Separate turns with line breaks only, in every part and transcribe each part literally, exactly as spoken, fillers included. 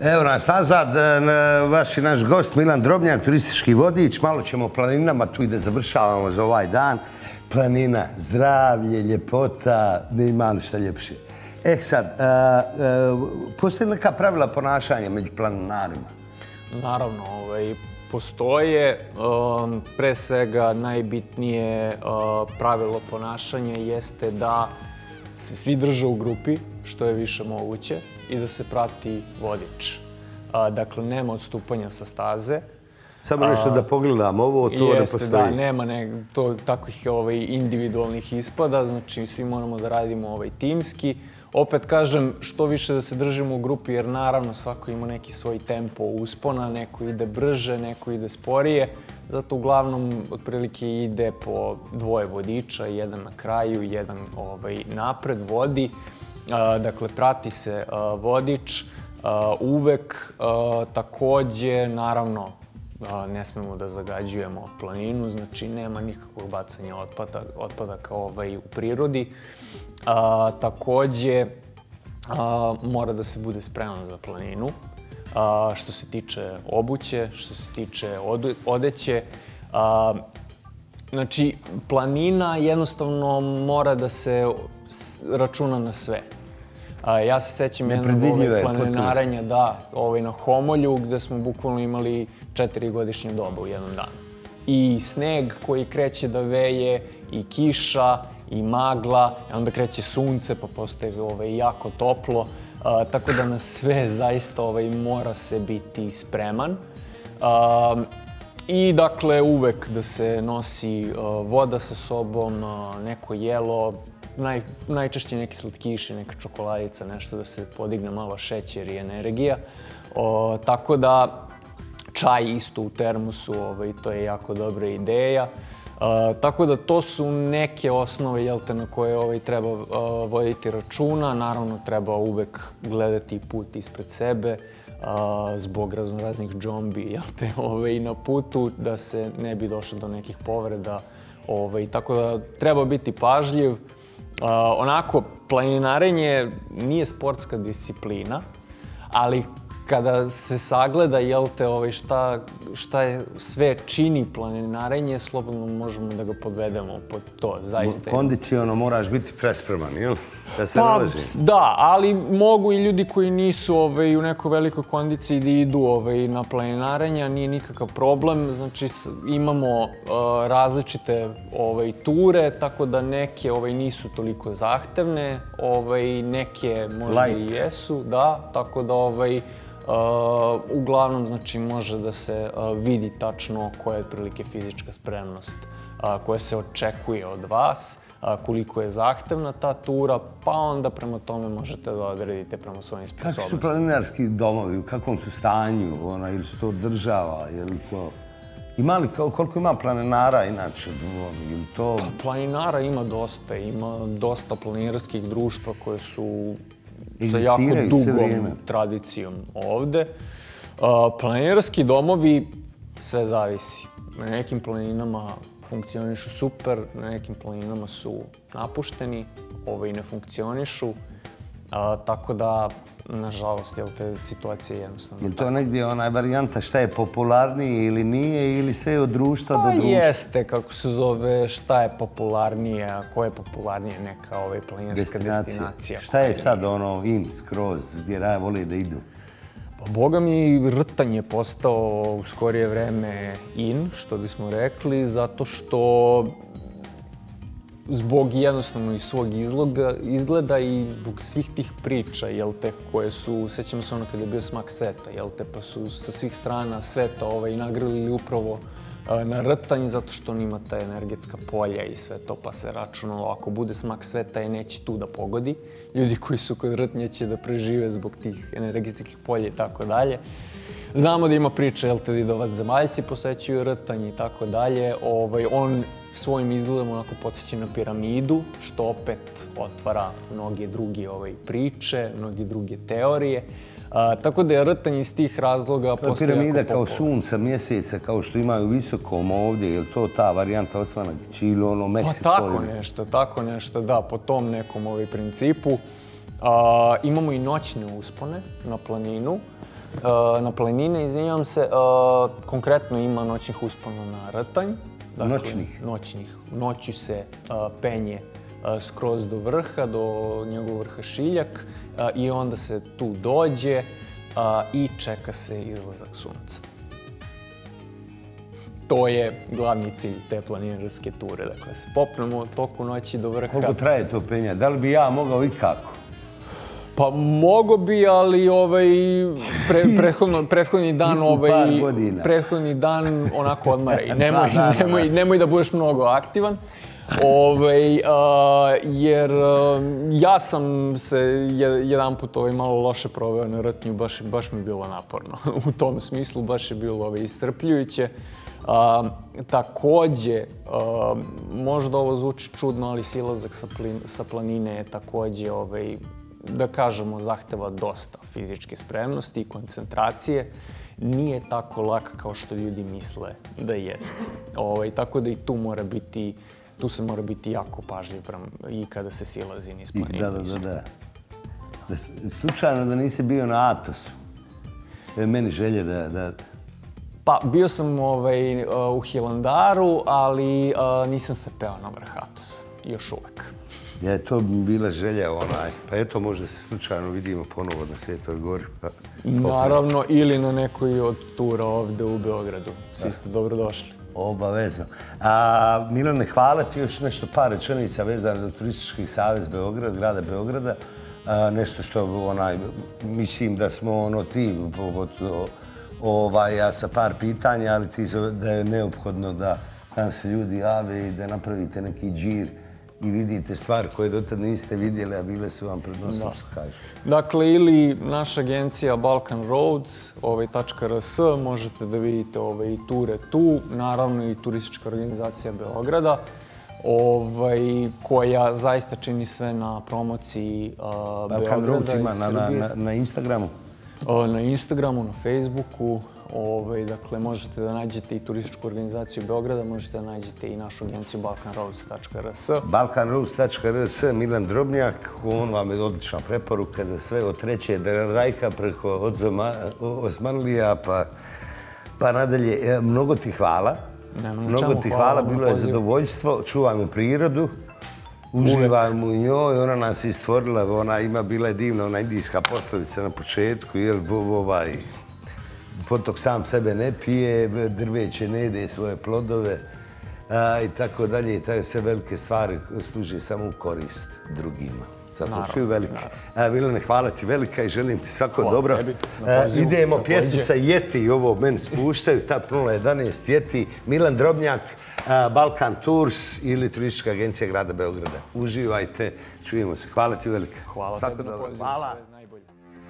Evo nas nazad, vaš i naš gost Milan Drobnjak, turistički vodič. Malo ćemo o planinama, tu i da završavamo za ovaj dan. Planina, zdravlje, ljepota, nema li šta ljepše. E sad, postoji neka pravila ponašanja među planinarima?
Naravno, postoje. Pre svega najbitnije pravilo ponašanja jeste da se svi drže u grupi, što je više moguće, i da se prati vodič. Dakle, nema odstupanja sa staze.
Samo nešto da pogledam ovo, to ne postoji.
Jeste, da, nema takvih individualnih ispada, znači svi moramo da radimo timski. Opet kažem, što više da se držimo u grupi, jer naravno svako ima neki svoj tempo uspona, neko ide brže, neko ide sporije. Zato uglavnom otprilike ide po dvoje vodiča, jedan na kraju, jedan napred vodi. Dakle, prati se vodič uvek. Takođe, naravno, ne smemo da zagađujemo planinu, znači nema nikakvog bacanja otpadaka u prirodi. Takođe, mora da se bude spreman za planinu, što se tiče obuće, što se tiče odeće. Znači, planina jednostavno mora da se računa na sve. Ja se sećam jednog planinarenja na Homolju, gde smo bukvalno imali četiri godišnje doba u jednom danu. I sneg koji kreće da veje, i kiša, i magla, onda kreće sunce pa postaje jako toplo. Tako da na sve zaista mora se biti spreman. I dakle, uvek da se nosi voda sa sobom, neko jelo, najčešće neki slatkiši, neka čokoladica, nešto da se podigne malo šećer i energija. Tako da, čaj isto u termosu, to je jako dobra ideja. Tako da to su neke osnove na koje treba voditi računa. Naravno, treba uvek gledati put ispred sebe zbog raznoraznih džombi na putu, da se ne bi došlo do nekih povreda. Tako da treba biti pažljiv. Onako, planinarenje nije sportska disciplina, ali kada se sagleda šta sve čini planinarenje, slobodno možemo da ga podvedemo pod to, zaista.
Kondiciono moraš biti prespreman, jel? Da se
Pa,
nalazi.
da, ali mogu i ljudi koji nisu u nekoj velikoj kondiciji da idu na planinarenja, nije nikakav problem. Znači, imamo različite ture, tako da neke nisu toliko zahtevne, neke možda i jesu, da, tako da uglavnom, znači, može da se vidi tačno koja je otprilike fizička spremnost koja se očekuje od vas, koliko je zahtevna ta tura, pa onda prema tome možete da odredite prema svojim sposobnostima.
Kakvi su planinarski domovi, u kakvom su stanju, ili su to država, ili to... Ima li, koliko ima planinara inače?
Planinara ima dosta, ima dosta planinarskih društva koje su sa jako dugom tradicijom ovde. Planinarski domovi, sve zavisi. Na nekim planinama funkcionišu super, na nekim planinama su napušteni, ovi ne funkcionišu, tako da, nažalost, situacija je jednostavno.
Je to negdje onaj varijanta šta je popularniji ili nije, ili sve od društva do društva?
Pa jeste, kako se zove, šta je popularnije, a ko je popularnije neka planinarska destinacija.
Šta je sad ono in, skroz, gdje raja vole da idu?
Pa, boga mi, rtanj je postao u skorije vreme in, što bismo rekli, zato što zbog jednostavno i svog izgleda i zbog svih tih priča, jel te, koje su, sećamo se ono kada je bio Smak sveta, jel te, pa su sa svih strana sveta nagrlili upravo na rtanj, zato što on ima ta energetska polja i sve to, pa se računalo, ako bude Smak sveta, je neće tu da pogodi. Ljudi koji su kod rtnja će da prežive zbog tih energetskih polja i tako dalje. Znamo da ima priča, jel te, da vanzemaljci posećuju rtanj i tako dalje. On svojim izgledom onako podsjeća na piramidu, što opet otvara mnoge druge priče, mnoge druge teorije. Tako da je rtanj iz tih razloga postoje jako popularno.
Piramida kao sunca, mjeseca, kao što imaju visokom ovdje, je li to ta varijanta osvanak ili ono Meksiko?
Pa tako nešto, tako nešto, da, po tom nekom principu. Imamo i noćne uspone na planinu. na planine, izvinjavam se, konkretno ima noćnih uspona na Rtanj.
Noćnih?
Noćnih. Noću se penje skroz do vrha, do njegovog vrha Šiljak i onda se tu dođe i čeka se izlazak sunca. To je glavni cilj te planinarske ture. Dakle, se popnemo toku noći do vrha.
Koliko traje to penjanje? Da li bi ja mogao i kako?
Pa mogo bi, ali prethodni dan prethodni dan onako odmaraj. Nemoj da budeš mnogo aktivan. Jer ja sam se jedan put malo loše proveo na Rtnju, baš mi je bilo naporno. U tom smislu baš je bilo iscrpljujuće. Takođe, možda ovo zvuči čudno, ali silazak sa planine je takođe, da kažemo, zahteva dosta fizičke spremnosti i koncentracije. Nije tako lak kao što ljudi misle da jeste. Tako da i tu mora biti, tu se mora biti jako pažljiv i kada se silazi niz planine.
Da, da, da. Slučajno da nisi bio na Atosu. Meni želje da...
Pa, bio sam u Hilandaru, ali nisam se peo na vrh Atosa. Još uvek.
Je to bila želja onaj, pa eto možda se slučajno vidimo ponovo na Svetoj gori.
Naravno, ili na nekoj od tura ovde u Beogradu. Svi ste dobrodošli.
Obavezno. Milane, hvala ti, još nešto par rečenica vezano za Turistički savez Beograd, grada Beograda. Nešto što, onaj, mislim da smo ono ti, ja sa par pitanja, ali ti da je neophodno da nam se ljudi jave i da napravite neki džir i vidite stvari koje dotad niste vidjeli, a bile su vam pred nosom, što kažu.
Dakle, ili naša agencija Balkan Roads, .rs, možete da vidite i ture tu, naravno i turistička organizacija Beograda, koja zaista čini sve na promociji Beograda i Srbije.
Balkan Roads ima na Instagramu?
Na Instagramu, na Facebooku. Dakle, možete da nađete i turističku organizaciju Beograda, možete da nađete i našu agenciju balkan roads tačka rs.
balkan roads tačka rs, Milan Drobnjak, on vam je odlična preporuka za sve od treće Rajka preko Osmanlija pa nadalje. Mnogo ti hvala. Mnogo ti hvala, bilo je zadovoljstvo, čuvamo prirodu. Uživam u njoj, ona nas je stvorila, ona ima, bila je divna, ona indijska poslovica na početku, jer ovaj... Potok sam sebe ne pije, drveće ne jede svoje plodove i tako dalje. I tako sve velike stvari služe samo u korist drugima. Zato što je velike. Milane, hvala ti velika i želim ti svako dobro. Idemo, pjesmica Yeti, ovo meni spuštaju, tap nula jedanaest Yeti, Milan Drobnjak, Balkan Tours ili Turistička agencija grada Beograda. Uživajte, čujemo se. Hvala ti velika.
Hvala tebi na pozivu, sve najbolje.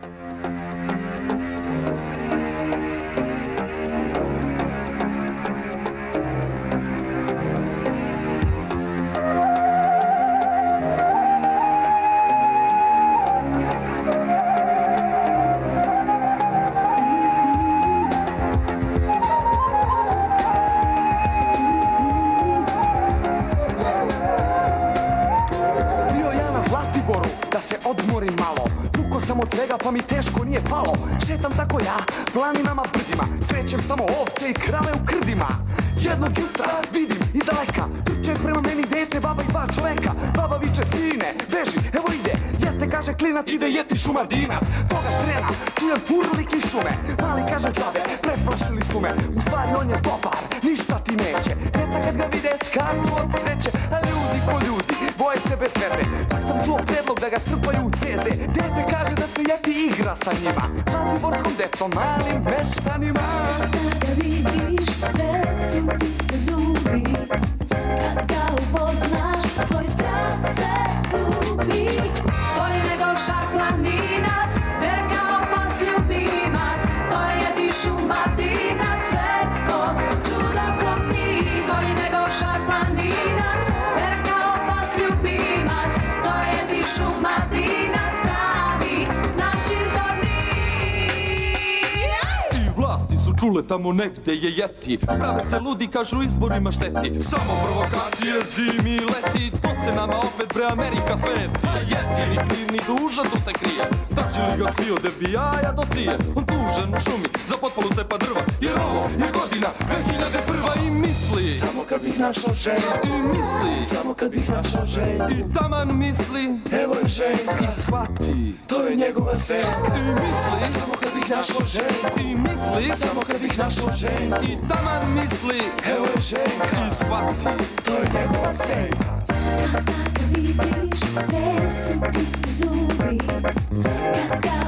Od svega pa mi teško nije palo. Šetam tako ja, planinama, brdima, srećem samo ovce i krave u krdima. Jednog jutra vidim izdaleka, trče prema meni dete, baba i dva čoveka. Baba viče, sine, beži, evo ide. Jeste, kaže klinac, ide Yeti šumadinac. Toga trena, čujem furlik iz šume. Mali kaže džabe, preplašili su me. U stvari on je dobar, ništa ti neće. Deca kad ga vide skaču od sreće, a ljudi ko ljudi, boje se bez veze. Tak sam čuo predlog da ga strpaju u ceze. Dete kaže da se Yeti igra sa njima, zlatiborskom decom, malim meštanima.
Kad ga vidiš, tresu ti se zubi. Kad ga upoznaš, tvoj strah se gubi. Bolje nego šah planinac, velika opas ljubimac. To je Yeti šumadinac, svetsko čuda ko mi. Bolje nego šah planinac, velika opas ljubimac. To je Yeti šumadinac, pravi naš izvorni.
I vlasti su Čule tamo negde je jeti, prave se ludi, kažu izborima šteti. Samo provokacije zimi leti, to se nama opet bre Amerika sveti. Jeti ni kriv ni dužan tu se krije, tražili ga svi od F B I-a do C I A. On tužen u šumi, za potpalu cepa drva, jer ovo je godina dve hiljade prva. I misli, samo kad bih našao želju. I misli, samo kad bih našao želju. I taman misli, evo je Ženka. I shvati, to je njegova senka. I misli, samo kad bih našao Ženku. I misli, samo kad bih našao Ženku. I taman misli, evo je Ženka. I shvati, to je njegova senka.
Kad vidiš, tresu ti se zubi, kad ga